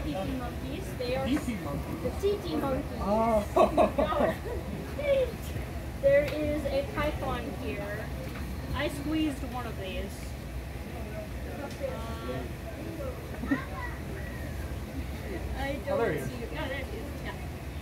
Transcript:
TT monkeys. They are TT monkeys. the TT monkeys. Oh. There is a python here. I squeezed one of these. I don't